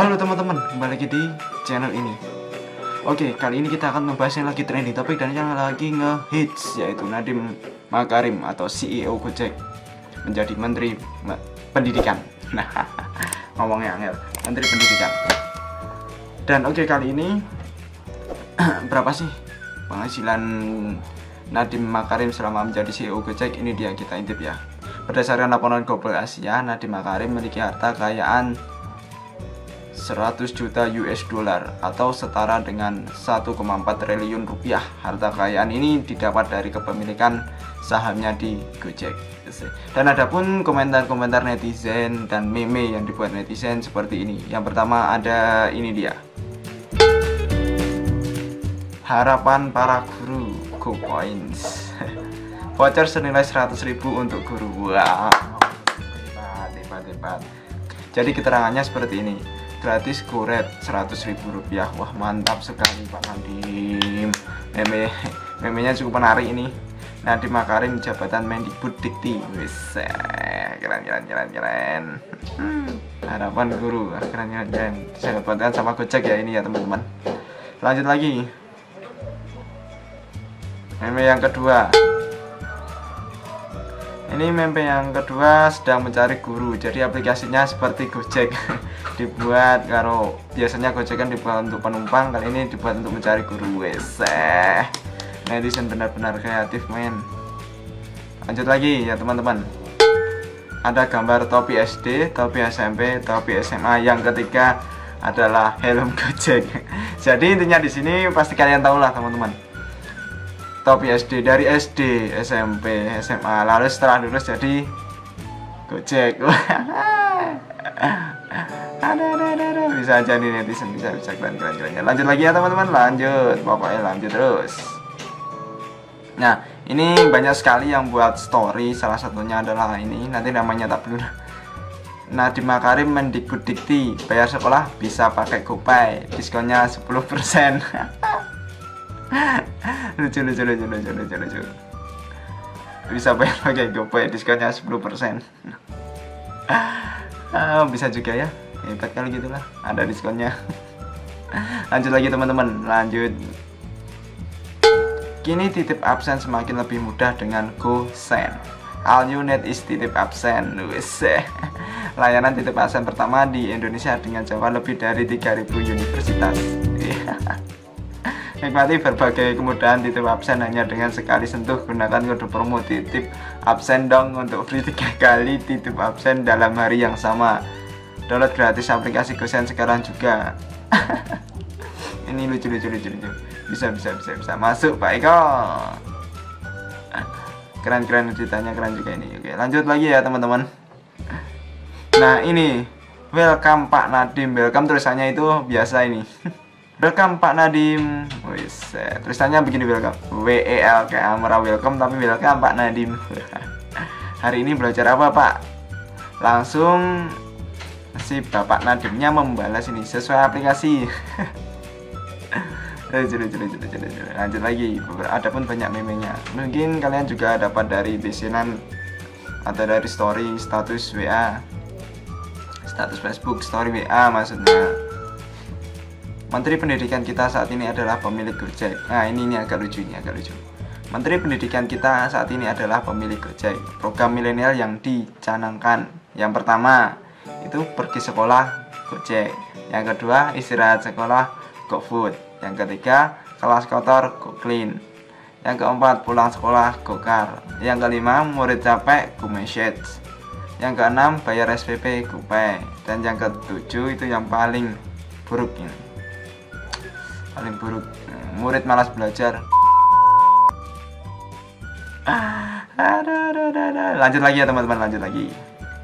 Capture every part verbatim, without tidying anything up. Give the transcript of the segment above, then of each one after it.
Halo teman-teman, kembali lagi di channel ini. Oke, kali ini kita akan membahas yang lagi trending topik dan yang lagi nge-hits, yaitu Nadiem Makarim atau C E O Gojek menjadi Menteri Pendidikan. Nah, ngomongnya angel, Menteri Pendidikan. Dan oke, kali ini berapa sih penghasilan Nadiem Makarim selama menjadi C E O Gojek? Ini dia, kita intip ya. Berdasarkan laporan Global Asia, Nadiem Makarim memiliki harta kekayaan seratus juta U S dollar atau setara dengan satu koma empat triliun rupiah. Harta kekayaan ini didapat dari kepemilikan sahamnya di Gojek. Dan ada pun komentar-komentar netizen dan meme yang dibuat netizen seperti ini. Yang pertama ada ini dia. Harapan para guru, Go Points. Voucher senilai seratus ribu untuk guru. Wow. Hebat, hebat, hebat. Jadi keterangannya seperti ini. Gratis goret seratus ribu rupiah. Wah, mantap sekali Pak Nadiem. Meme memenya cukup menarik ini. Nadiem Makarim jabatan Mendikbud Dikti. Wis, keren keren keren keren. Hmm. Harapan guru, keren keren keren. Saya dapatkan sama Gojek ya ini ya teman-teman. Lanjut lagi. Meme yang kedua. Ini meme yang kedua sedang mencari guru. Jadi aplikasinya seperti Gojek. Dibuat kalau biasanya Gojek kan dibuat untuk penumpang, kali ini dibuat untuk mencari guru. Wes, netizen benar-benar kreatif men. Lanjut lagi ya teman-teman. Ada gambar topi S D, topi S M P, topi S M A. Yang ketiga adalah helm Gojek. Jadi intinya di sini pasti kalian tahu lah teman-teman. Topi S D, dari S D, S M P, S M A, lalu setelah lulus jadi Gojek. Ada, ada, ada, ada. Bisa aja nih netizen, bisa, bisa keren, keren, keren. Lanjut lagi ya teman-teman, lanjut, pokoknya lanjut terus. Nah, ini banyak sekali yang buat story, salah satunya adalah ini, nanti namanya tak belum. Nadiem Makarim Mendikbud Dikti, bayar sekolah bisa pakai GoPay, diskonnya sepuluh persen. lucu lucu lucu lucu lucu lucu bisa bayar pakai GoPay, diskonnya sepuluh persen. Ah, bisa juga ya, hebat kali gitulah, ada diskonnya. Lanjut lagi teman-teman, lanjut. Kini titip absen semakin lebih mudah dengan GoSend. All you need is titip absen. Wis. Layanan titip absen pertama di Indonesia dengan jangkauan lebih dari tiga ribu universitas. Nikmati berbagai kemudahan titip absen hanya dengan sekali sentuh. Gunakan kode promo titip absen dong untuk free tiga kali titip absen dalam hari yang sama. Download gratis aplikasi GoSend sekarang juga. Ini lucu lucu lucu lucu. Bisa bisa bisa bisa masuk Pak Eko. Keren keren ceritanya, keren juga ini. Oke, lanjut lagi ya teman-teman. Nah ini welcome Pak Nadiem. Welcome tulisannya itu biasa ini. Welcome Pak Nadiem. Wis, tulisannya begini welcome. W E L K Amra welcome tapi welcome Pak Nadiem. Hari ini belajar apa Pak? Langsung si Bapak Nadiemnya membalas ini sesuai aplikasi. Lanjut lagi. Ada pun banyak memenya. Mungkin kalian juga dapat dari biasinan atau dari story, status W A, status Facebook, story W A maksudnya. Menteri Pendidikan kita saat ini adalah pemilik Gojek. Nah ini, ini agak lucu, ini agak lucu. Menteri Pendidikan kita saat ini adalah pemilik Gojek. Program milenial yang dicanangkan. Yang pertama itu pergi sekolah Gojek. Yang kedua istirahat sekolah GoFood. Yang ketiga kelas kotor GoClean. Yang keempat pulang sekolah GoCar. Yang kelima murid capek GoMessage. Yang keenam bayar S P P GoPay. Dan yang ketujuh itu yang paling buruk ini. Paling buruk, murid malas belajar. Lanjut lagi ya teman-teman, lanjut lagi.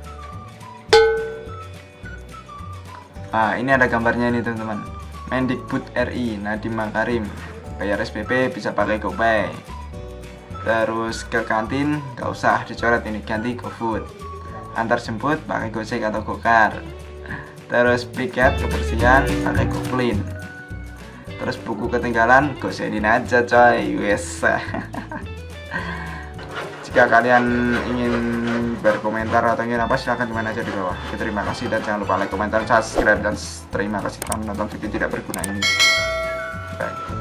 Ah, ini ada gambarnya ini teman-teman. Mendikbud R I Nadiem Makarim, bayar S P P bisa pakai GoPay. Terus ke kantin gak usah dicoret ini, ganti GoFood. Antar jemput pakai Gojek atau GoCar. Terus piket kebersihan pakai GoClean. Terus buku ketinggalan GoSendin aja coy. Wes. Jika kalian ingin berkomentar atau ingin apa silahkan komen aja di bawah. Oke, terima kasih dan jangan lupa like, komentar, subscribe, dan terima kasih telah menonton video tidak berguna ini. Bye.